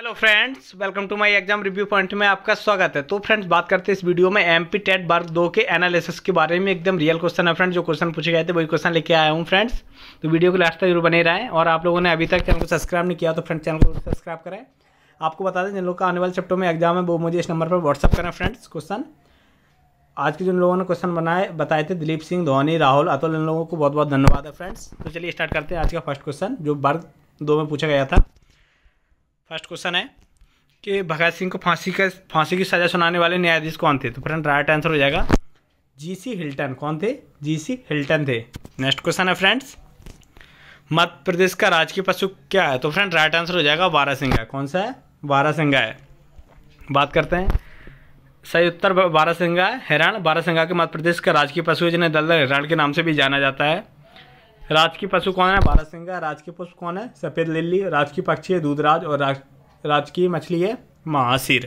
Hello friends, welcome to my exam review point में आपका स्वागत है। तो फ्रेंड्स, बात करते हैं इस वीडियो में एमपी टेट वर्ग 2 के एनालिसिस के बारे में। एकदम रियल क्वेश्चन है फ्रेंड्स, जो क्वेश्चन पूछे गए थे वही क्वेश्चन लेके आया हूँ फ्रेंड्स। तो वीडियो को लास्ट तक जरूर बने रहें और आप लोगों ने अभी तक चैनल को सब्सक्राइब नहीं किया तो फ्रेंड्स चैनल को सब्सक्राइब करें। आपको बता दें जिन लोगों का आने वाले चैप्टर में एग्जाम है वो मुझे इस नंबर पर व्हाट्सअप करें फ्रेंड्स। क्वेश्चन आज के जिन लोगों ने क्वेश्चन बताए थे दिलीप सिंह, धोनी, राहुल, अतुल, इन लोगों को बहुत बहुत धन्यवाद है फ्रेंड्स। तो चलिए स्टार्ट करते हैं आज का फर्स्ट क्वेश्चन जो वर्ग 2 में पूछा गया था। फर्स्ट क्वेश्चन है कि भगत सिंह को फांसी की सज़ा सुनाने वाले न्यायाधीश कौन थे? तो फ्रेंड राइट आंसर हो जाएगा जीसी हिल्टन। कौन थे? जीसी हिल्टन थे। नेक्स्ट क्वेश्चन है फ्रेंड्स, मध्य प्रदेश का राजकीय पशु क्या है? तो फ्रेंड राइट आंसर हो जाएगा बारहसिंगा। कौन सा है? बारहसिंगा है। बात करते हैं सही उत्तर बारहसिंगा है। हिरण बारहसिंगा के मध्य प्रदेश का राजकीय पशु है जिन्हें दलदल हिरण के नाम से भी जाना जाता है। राजकीय पशु कौन है? बारहसिंगा। राजकीय पशु कौन है? सफ़ेद लिल्ली। राजकीय पक्षी है दूधराज और राजकीय मछली है महासीर।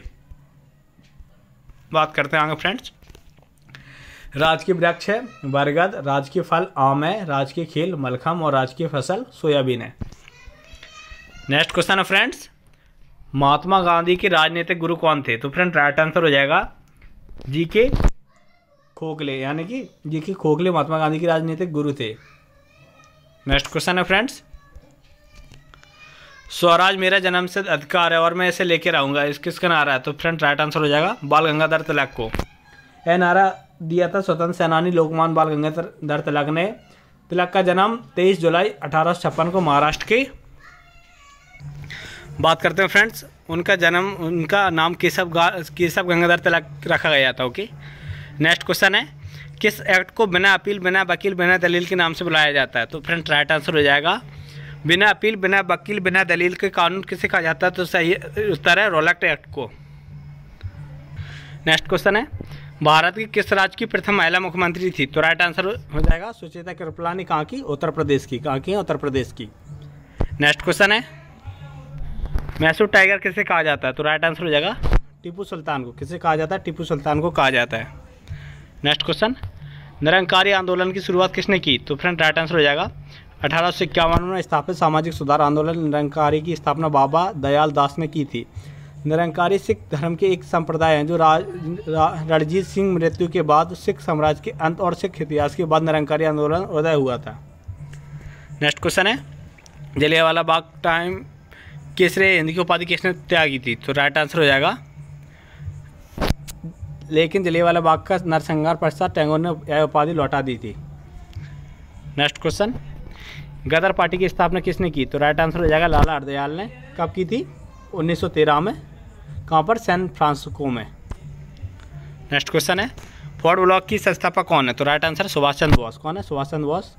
बात करते हैं आगे फ्रेंड्स, राजकीय वृक्ष है बरगद। राजकीय फल आम है। राजकीय खेल मलखम और राजकीय फसल सोयाबीन है। नेक्स्ट क्वेश्चन है फ्रेंड्स, महात्मा गांधी के राजनीतिक गुरु कौन थे? तो फ्रेंड राइट आंसर हो जाएगा जीके खोखले, यानी कि जीके खोखले महात्मा गांधी के राजनीतिक गुरु थे। नेक्स्ट क्वेश्चन है फ्रेंड्स, स्वराज मेरा जन्मसिद्ध अधिकार है और मैं इसे लेके रहूँगा, इस किसका नारा है? तो फ्रेंड राइट आंसर हो जाएगा बाल गंगाधर तिलक को। यह नारा दिया था स्वतंत्र सेनानी लोकमान्य बाल गंगाधर तिलक ने। तिलक का जन्म 23 जुलाई 1856 को महाराष्ट्र के। बात करते हैं फ्रेंड्स, उनका नाम केशव गंगाधर तिलक रखा गया था। ओके। नेक्स्ट क्वेश्चन है, किस एक्ट को बिना अपील, बिना वकील, बिना दलील के नाम से बुलाया जाता है? तो फ्रेंड राइट आंसर हो जाएगा बिना अपील, बिना वकील, बिना दलील के कानून किसे कहा जाता है? तो सही उत्तर है रोलेट एक्ट को। नेक्स्ट क्वेश्चन है, भारत की किस राज्य की प्रथम महिला मुख्यमंत्री थी? तो राइट आंसर हो जाएगा सुचेता कृपलानी। कहाँ की? उत्तर प्रदेश की। कहाँ की है? उत्तर प्रदेश की। नेक्स्ट क्वेश्चन है, मैसूर टाइगर किसे कहा जाता है? तो राइट आंसर हो जाएगा टीपू सुल्तान को। किसे कहा जाता है? टीपू सुल्तान को कहा जाता है। नेक्स्ट क्वेश्चन, निरंकारी आंदोलन की शुरुआत किसने की? तो फ्रेंड राइट आंसर हो जाएगा 1851 में स्थापित सामाजिक सुधार आंदोलन निरंकारी की स्थापना बाबा दयाल दास ने की थी। निरंकारी सिख धर्म के एक संप्रदाय हैं जो रणजीत सिंह मृत्यु के बाद सिख साम्राज्य के अंत और सिख इतिहास के बाद निरंकारी आंदोलन उदय हुआ था। नेक्स्ट क्वेश्चन है, जलियांवाला बाग टाइम केसरे हिंदी की उपाधि किसने त्यागी थी? तो राइट आंसर हो जाएगा लेकिन जलियांवाला बाग का नरसंहार पश्चात टैगोर ने यह उपाधि लौटा दी थी। नेक्स्ट क्वेश्चन, गदर पार्टी की स्थापना किसने की? तो राइट आंसर हो जाएगा लाला हरदयाल ने। कब की थी? 1913 में। कहाँ पर? सैन फ्रांसिस्को में। नेक्स्ट क्वेश्चन है, फोर्ड ब्लॉक की संस्थापक कौन है? तो राइट आंसर सुभाष चंद्र बोस। कौन है? सुभाष चंद्र बोस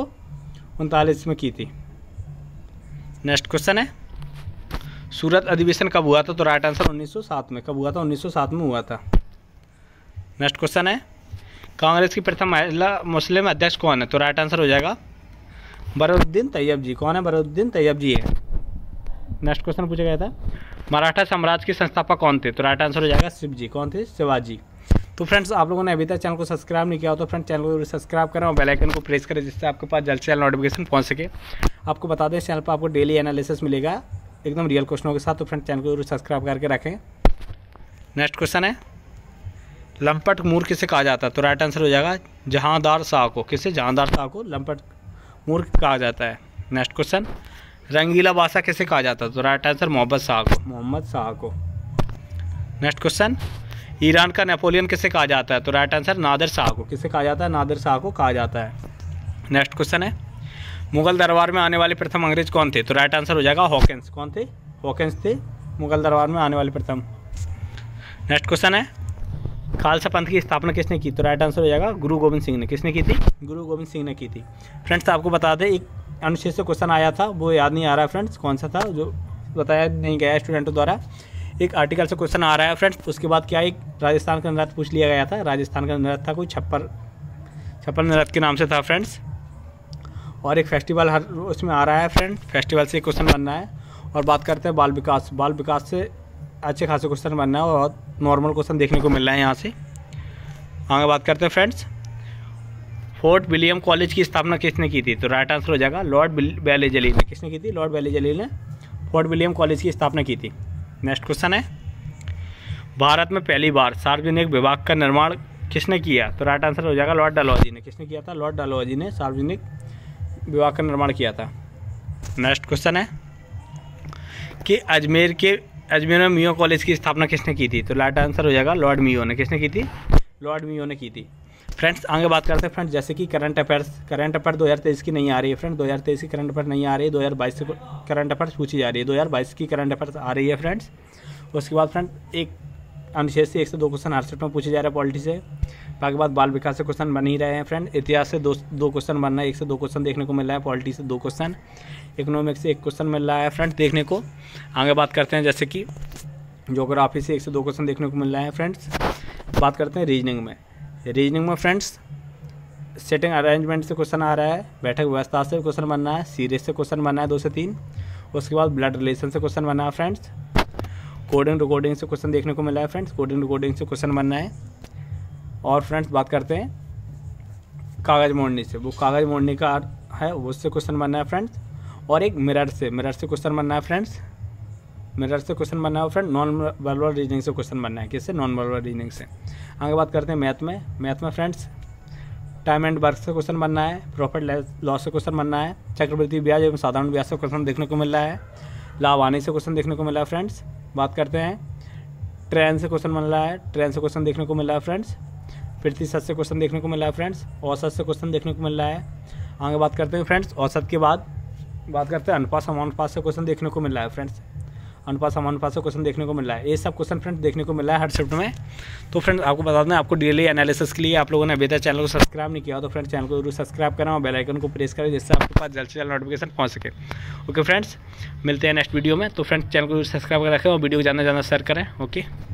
1939 में की थी। नेक्स्ट क्वेश्चन है, सूरत अधिवेशन कब हुआ था? तो राइट आंसर 1907 में। कब हुआ था? 1907 में हुआ था। नेक्स्ट क्वेश्चन है, कांग्रेस की प्रथम महिला मुस्लिम अध्यक्ष कौन है? तो राइट आंसर हो जाएगा बरूद्दीन तैयब जी। कौन है? बरूद्दीन तैयब जी है। नेक्स्ट क्वेश्चन पूछा गया था, मराठा साम्राज्य के संस्थापक कौन थे? तो राइट आंसर हो जाएगा शिवजी। कौन थे? शिवाजी। तो फ्रेंड्स, आप लोगों ने अभी तक चैनल को सब्सक्राइब नहीं किया हो तो फ्रेंड्स चैनल को सब्सक्राइब करें और बेल आइकन को प्रेस करें जिससे आपके पास जल्द से जल्द नोटिफिकेशन पहुंच सके। आपको बता दें चैनल पर आपको डेली एनालिसिस मिलेगा एकदम रियल क्वेश्चनों के साथ। तो फ्रेंड्स चैनल को सब्सक्राइब करके रखें। नेक्स्ट क्वेश्चन है, लंपट मूर्ख किसे कहा जाता है? तो राइट आंसर हो जाएगा जहांदार शाह को। किसे? जहांदार शाह को लंपट मूर्ख कहा जाता है। नेक्स्ट क्वेश्चन, रंगीला बादशाह किसे कहा जाता है? तो राइट आंसर मोहम्मद शाह को। मोहम्मद शाह को। नेक्स्ट क्वेश्चन, ईरान का नेपोलियन किसे कहा जाता है? तो राइट आंसर नादिर शाह को। किसे कहा जाता है? नादिर शाह को कहा जाता है। नेक्स्ट क्वेश्चन है, मुगल दरबार में आने वाले प्रथम अंग्रेज कौन थे? तो राइट आंसर हो जाएगा हॉकिंस। कौन थे? हॉकिंस थे मुगल दरबार में आने वाले प्रथम। नेक्स्ट क्वेश्चन है, खालसा पंथ की स्थापना किसने की? तो राइट आंसर हो जाएगा गुरु गोविंद सिंह ने। किसने की थी? गुरु गोविंद सिंह ने की थी। फ्रेंड्स आपको बता दें एक अनुच्छेद से क्वेश्चन आया था, वो याद नहीं आ रहा है फ्रेंड्स कौन सा था, जो बताया नहीं गया स्टूडेंटों द्वारा। एक आर्टिकल से क्वेश्चन आ रहा है फ्रेंड्स। उसके बाद क्या, एक राजस्थान का नृत्य पूछ लिया गया था। राजस्थान का नृत्य था कोई छप्पर नृत्य के नाम से था फ्रेंड्स। और एक फेस्टिवल हर उसमें आ रहा है फ्रेंड, फेस्टिवल से क्वेश्चन बनना है। और बात करते हैं बाल विकास से अच्छे खासे क्वेश्चन बनना है और नॉर्मल क्वेश्चन देखने को मिल रहा है यहाँ से। आगे बात करते हैं फ्रेंड्स, फोर्ट विलियम कॉलेज की स्थापना किसने की थी? तो राइट आंसर हो जाएगा लॉर्ड बेलेजली ने। किसने की थी? लॉर्ड बेलेजली ने फोर्ट विलियम कॉलेज की स्थापना की थी। नेक्स्ट क्वेश्चन है, भारत में पहली बार सार्वजनिक विभाग का निर्माण किसने किया? तो राइट आंसर हो जाएगा लॉर्ड डलहौजी ने। किसने किया था? लॉर्ड डलहौजी ने सार्वजनिक विभाग का निर्माण किया था। नेक्स्ट क्वेश्चन है कि अजमेर में मियो कॉलेज की स्थापना किसने की थी? तो राइट आंसर हो जाएगा लॉर्ड मियो ने। किसने की थी? लॉर्ड मियो ने की थी। फ्रेंड्स आगे बात करते हैं फ्रेंड्स, जैसे कि करंट अफेयर्स 2023 की नहीं आ रही है फ्रेंड, 2023 की करंट अफेयर नहीं आ रही है, 2022 से करंट अफेयर्स पूछी जा रही है, 2022 की करंट अफेयर्स आ रही है फ्रेंड्स। उसके बाद फ्रेंड एक अनुच्छेद से 1 से 2 क्वेश्चन हर सेट में पूछे जा रहे हैं पॉलिटी से। बाकी बात बाल विकास से क्वेश्चन बन ही रहे हैं फ्रेंड। इतिहास से दो क्वेश्चन बन रहा है, 1 से 2 क्वेश्चन देखने को मिल रहा है, पॉलिटी से 2 क्वेश्चन, इकोनॉमिक्स से 1 क्वेश्चन मिल रहा है फ्रेंड देखने को। आगे बात करते हैं जैसे कि ज्योग्राफी से 1 से 2 क्वेश्चन देखने को मिल रहा है फ्रेंड्स। बात करते हैं रीजनिंग में फ्रेंड्स सेटिंग अरेंजमेंट से क्वेश्चन आ रहा है, बैठक व्यवस्था से क्वेश्चन बन रहा है, सीरीज से क्वेश्चन बन रहा है 2 से 3। उसके बाद ब्लड रिलेशन से क्वेश्चन बना है फ्रेंड्स, कोडिंग रिकॉर्डिंग से क्वेश्चन देखने को मिला है फ्रेंड्स, कोडिंग रिकॉर्डिंग से क्वेश्चन बनना है। और फ्रेंड्स बात करते हैं कागज़ मोड़ने से, वो कागज़ मोड़ने का है उससे क्वेश्चन बनना है फ्रेंड्स। और एक मिरर से क्वेश्चन बनना है फ्रेंड्स, मिरर से क्वेश्चन बनना है फ्रेंड। नॉन वर्बल रीजनिंग से क्वेश्चन बनना है, किससे? नॉन वर्बल रीजनिंग से। आगे बात करते हैं मैथ में फ्रेंड्स टाइम एंड वर्क से क्वेश्चन बनना है, प्रॉफिट लॉस से क्वेश्चन बनना है, चक्रवृद्धि ब्याज एवं साधारण ब्याज से क्वेश्चन देखने को मिल रहा है, लाभ हानि से क्वेश्चन देखने को मिल रहा है फ्रेंड्स। बात करते हैं ट्रेन से क्वेश्चन बन रहा है, ट्रेन से क्वेश्चन देखने को मिल रहा है फ्रेंड्स। प्रतिशत से क्वेश्चन देखने को मिल रहा है फ्रेंड्स, औसत से क्वेश्चन देखने को मिल रहा है। आगे बात करते हैं फ्रेंड्स औसत के बाद बात करते हैं अनुपात समानुपात से क्वेश्चन देखने को मिल रहा है फ्रेंड्स, अनुपात समानुपात से क्वेश्चन देखने को मिल रहा है। ये सब क्वेश्चन फ्रेंड्स देखने को मिल रहा है हर शिफ्ट में। तो फ्रेंड्स आपको बता दें, आपको डेली एनालिसिस के लिए आप लोगों ने अभी तक चैनल को सब्सक्राइब नहीं किया तो फ्रेंड्स चैनल को जरूर सब्सक्राइब करें और बेल आइकन को प्रेस करें, जिससे आपके पास जल्द से जल्द नोटिफिकेशन पहुंच सके। ओके फ्रेंड्स, मिलते हैं नेक्स्ट वीडियो में। तो फ्रेंड्स चैनल को जरूर सब्सक्राइब कर रखें और वीडियो को ज़्यादा से ज़्यादा शेयर करें। ओके।